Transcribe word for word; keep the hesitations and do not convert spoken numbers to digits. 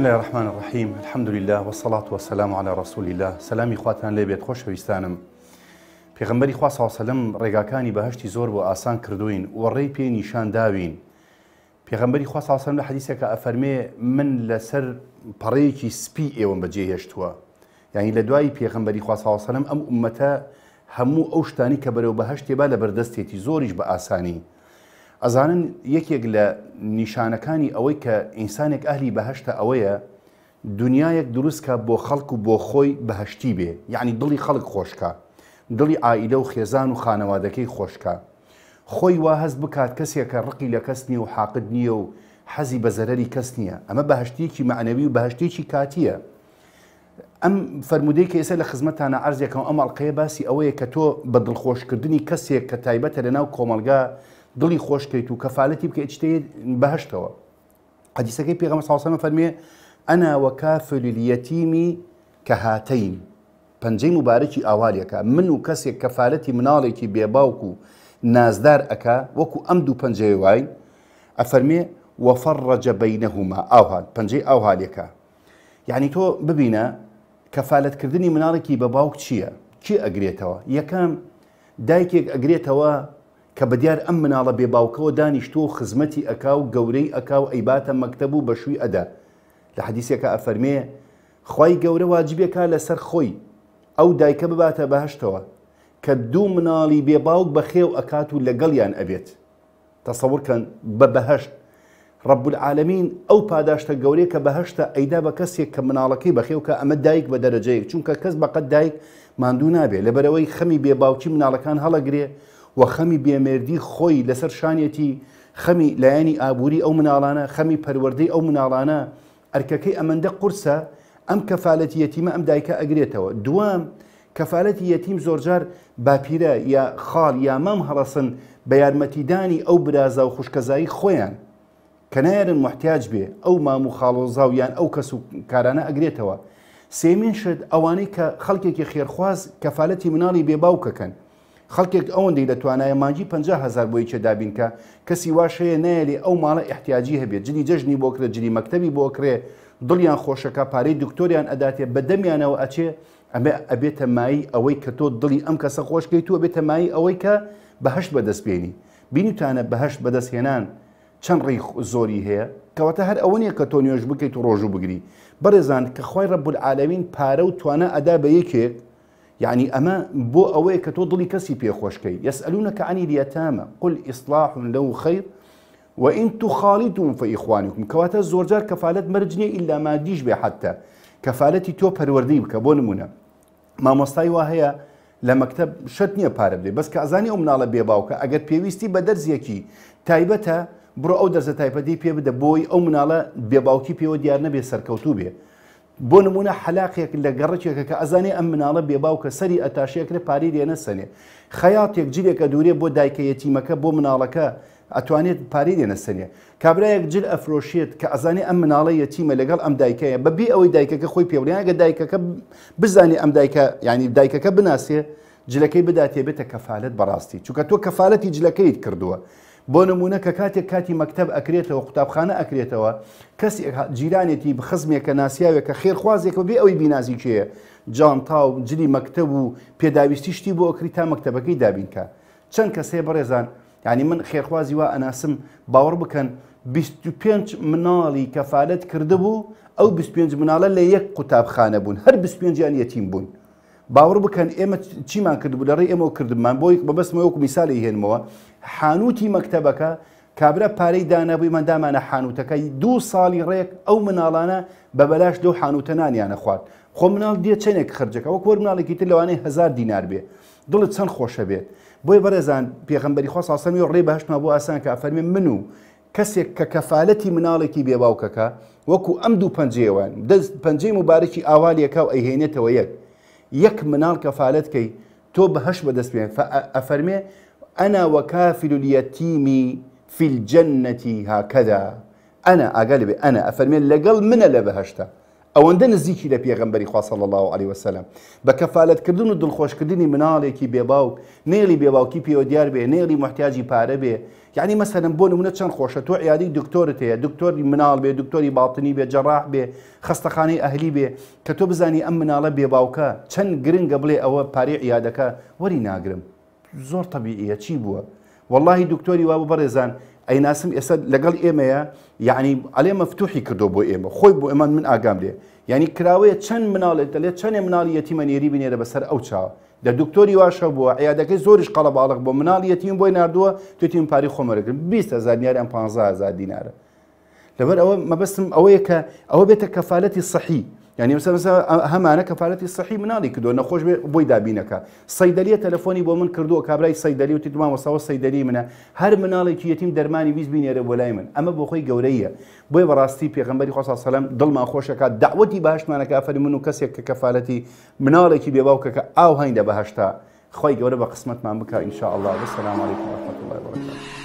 الله الرحمن الرحيم الحمد لله والصلاة والسلام على رسول الله سلامي خواتان لێ بێت خۆشەویستانم پێغەمبەری خوا صلی الله علیه و سلم ڕێگاکانی بەهەشتی زۆر بۆ ئاسان کردوین و ڕێی پێ نیشان داوین پێغەمبەری خوا صلی الله علیه و سلم لە حەدیثێکە ئەفەرمێ من لەسەر پەڕەیەکی سپی ئێوەم بەجێهێشتووە یعنی لە دوای پێغەمبەری خوا صلی الله علیه و سلم ئەم ئومەتە هەموو ئەو شتانی کە بەرەو بەهەشت تێبا لە بەردەستێتی زۆریش بە ئاسانی ئەزانن یەکێک لە نیشانەکانی ئەوەی کە ئینسانێک ئەهلی بەهەشتە ئەوەیە دنیایەک دروستکە بۆ خەڵک و بۆ خۆی بەهەشتی بێ یعنی دڵی خەڵک خۆشکە دڵی عائیلە و خێزان و خانەوادەکەی خۆشکە خۆی وا هەست بکات کەسێکە ڕقی لە کەس نییە و حاقد نییە و حەزی بە زەرەری کەس نییە ئەمە بەهەشتێکی معنەوی و بەهەشتێکی کاتیە ئەم فەرمودەی کە ئێستا لە خزمەتانە عەرزێکەوە ئەم ئەڵقەیە باسی ئەوەیە کە تۆ بە دڵخۆشکردنی کەسێک کە تایبەتە لەناو کۆمەلگا دڵی خۆشکەیت و کەفالەتی بکە ئیشتەیە بەهەشتەوە حەدیثەکەی پێغەمبەر صلی الله علیه و سلم فەرمێ ئەنا وەکافل اليەتیمی کەهاتەین پەنجەی مبارەکی ئاوالێکە من و کەسێک کەفالەتی مناڵێکی بێباوک و نازدار ئەکا وەکو ئەم دوو پەنجەی وای ئەفەرمێ وەفەڕەجە بەینەهوما ئاوهال پەنجەی ئاوهالێکە یعنی تۆ ببینە کەفالەتکردنی مناڵێکی بەباوک چییە؟ چی ئەگرێتەوە؟ یەکەم دایکێک ئەگرێتەوە کە بەدیار ئەم مناڵە بێباوکەوە دانیشتۆ و خزمەتی ئەکا و گەورەی ئەکا و ئەیباتە مەکتەب و بەشووی ئەدا لە حەدیثێکە ئەفەرمێ خوای گەورە واجبێکا لەسەر خۆی ئەو دایکە بباتە بەهەشتەوە کە دوو مناڵی بێباوک بەخێو ئەکات و لەگەڵیان ئەبێت تەسەوورکەن بە بەهەشت رب العالمین ئەو پاداشتە گەورەیە کە بەهەشتە ئەیدا بە کەسێک کە مناڵەکەی بەخێو کە ئەمە دایک بە دەرەجەیەک چونکە کەس بەقەت دایک ماندوو نابێت لەبەرەوەی خەمی بێباوکی مناڵەکان هەڵەگرێ و خەمی بێمێردی خۆی لەسەر شانێتی خەمی لایەنی ئابووری ئەو مناڵانە خەمی پەروەردەی ئەو مناڵانە ئەرکەکەی ئەمەندە قورسە ئەم کەفالەتی یەتیمە ئەم دایکە ئەگرێتەوە دووەم کەفالەتی یەتیم زۆرجار باپیرە یا خاڵ یا مام هەڵەسن بە یارمەتیدانی ئەو برازە و خوشکەزایی خۆیان کە نایەرن محتیاج بێ ئەو مام و خاڵۆزاویان ئەو کەس و کارانە ئەگرێتەوە سێمین شت ئەوانەی کە خەڵکێکی خێرخواز کەفالەتی مناڵی بێباوکەکەن خەڵکێک ئەوەندەی دەتوانایە مانجی پەنجا هەزار بۆی چێ دابین کە کەسی واشەیە نایەلێ ئەو ماڵە احتیاجی هەبێت جلی جەژنی بۆ کرێ جلی مەکتەبی بۆ کرێ دڵیان خۆشەکە پارەی دکتۆریان ئەداتێ بە دەمیانەوە ئەچێ ئەمێ ئەبێتە مایی ئەوەی کە تۆ دڵی ئەم کەسە خۆشکەیت و ئەبێتە مایی ئەوەی کە بەهەشت بەدەستپێنی بینیتانە بەهەشت بەدەستهێنان چەند ڕێی زۆری هەیە کەواتە هەر ئەوە نییە کە تۆ نوێژ بکەیت و ڕۆژوو بگری بەڕێزان کە خوای رب العالمین پارە و توانە ئەدا بە یەکێک يعني أما بو أويك تضلي كسي بي خوشكي يسألونك عن اليتامى قل إصلاح له خير وإن تخالطهم فإخوانكم كواتا الزورجار كفالة مرجنية إلا ما ديش بي حتى كفالتي تو پروردي بك بو نمونا ما مستاي وهي لمكتب شتنية پاربدي بس كأزاني أمنا على بيباوك أقد بيويستي بدرزيكي تايبتا برو أو درزة تايبتي بي بدا بوي أمنا على بيباوكي بيو ديارنا بي سركوتو بي بۆ نمونە حەلاقێک لە گەڕێکێکە کە ئەزانێ ئەم مناڵە بێباوکە سەری ئەتاشەیەکرێ پاری لێنە سەنێ خەیاتێک جلێکە دوورێ بۆ دایکە یەتیمەکە بۆ مناڵەکە ئەتوانێت پاری لێنە سەنێ کابرایەک جل ئەفرۆشێت کە ئەزانێ ئەم مناڵە یەتیمە لەگەڵ ئەم دایکەیە بەبێ ئەوەی دایکەکە خۆی پێوریانگە دایکەکە بزانێ ئەم دایکە ینی دایکەکە بناسێ جلەکەی بداتێ بێتە کەفالەت بەڕاستی چونکە تۆ کەفالەتی جلەکەیت کردووە بۆ نمونە کە کاتێک کاتی مەکتەب ئەکرێتەوە قوتابخانە ئەکرێتەوە کەسی جیرانێتی بخزمێکە ناسیاوێکە خێرخوازێکەوە بێ ئەوەی بینازی کێیە جانتا و جلی مەکتەب و پێداویستی شتی بۆ ئەکری تا مەکتەبەکەی دابینکە چەند کەسێ بەڕێزان ینی من خێرخوازی وا ئەناسم باوەڕ بکەن بیست و پێنج مناڵی کەفالەت کردبوو ئەو بیست و پێنج مناڵە لە یەک قوتابخانە بوون هەر بیست و پێنجیان یەتیم بوون باوەڕ بکەن ئێمە چیمان کردبوو لە ڕێی ئێمەوە کردمان بۆی بەبەستمەوە وەکو میساڵی هێنمەوە حانوتی مەکتەبەکە کابرا پارەی دانەبووی من دامانە حانوتەکەی دوو ساڵی ڕێک ئەو مناڵانە بە بەلاش دەو حانوتەنانیانە خوارد خۆ مناڵ دیێ چەندێک خرجەکە وەک وەر مناڵێکی تر لەوانەیە هەزار دینار بێ دڵت چەند خۆشە بێت بۆی بەڕێزان پێغەمبەری خوا صلی الله علیه و سلم ڕێی بەهەشتمان بۆ ئاسان کە ئەفەرمێ من و کەسێک کە کەفالەتی مناڵێکی بێباوکەکە وەکو ئەم دوو پەنجەیەوان دەست پەنجەی مبارەکی ئاوالیەکە و ئەیهێنێتەوە یەک یەک مناڵ کەفالەتکەی تۆ بەهەشت بەدەست پێن ئەفەرمێ أنا وكافل اليتيم في الجنة هكذا أنا أقلب أنا أفرمي لقل من اللي بهشته ئەوەندە نزیکی لە پێغەمبەری خوا صلی الله عليه وسلم بە کەفالەتکردن و دڵخۆشکردنی مناڵێکی بێباوک نێڵی بێباوکی پێوە دیار بێ نێڵی محتیاجی پارە بێ یعنی مەسەلەن بۆ نمونە چەند خۆشە تۆ عیادی دکتۆرت هەیە دکتۆری مناڵ بێ دکتۆری باڵتنی بێ جەڕاح بێ خەستەخانەی ئەهلی بێ کە تۆ بزانی ئەم مناڵە بێباوکە چەند گرنگە بڵێ ئەوە پارەی عیادەکە وەری ناگرم زۆر تەبیعیە چی بووە واللهی دکتۆری وا بەڕێزان ئەیناسم ئێستا لەگەڵ ئێمەیە یعنی ئەلێ مەفتوحی کردو بۆ ئێمە خۆی بۆ ئێمان من ئاگام لێ یعنی کراوەیە چەند مناڵێت دەڵێت چەندێ مناڵی یەتیمە نێری بینێرە بەسەر ئەو چاوە دە دکتۆری واشە بووە عیادەکەی زۆریش قەڵە باڵق بۆ مناڵی یەتیم بۆی نردووە توێتیم پاری خۆمەرەگرن بیست هەزار دیینار ئەم پانزە هەزار دینارە لەبەر ئەوە مەبەستم ئەوەیە کە ئەوە بێتە کەفالەتی سەحی یعنی مثلا هەمانە کەفالەتی سەحی مناڵی کردووە نەخۆش بێ بۆی دابینەکە سەیدەلیە تەلەفۆنی بۆ من کردووە کابرای سەیدەلی وتی مامۆستاوە سەیدەلی منە هەر مناڵێکی یەتیم دەرمانی ویست بینێرە بۆ لای من ئەمە بۆ خۆی گەورەیە بۆیە بەڕاستی پێغەمبەری خوا صلی الله علیه و سلم دڵمان خۆشەکات دعوەتی باشمانەکە ئەفەری من و کەسێک کە کەفالەتی مناڵێکی بێباوکە کە ئاو هەینە بەهەشتا خۆی گەورە بە قسمەتمان بکە ئینشاء الله. والسلام علیکم ورحمة الله وبرکاته.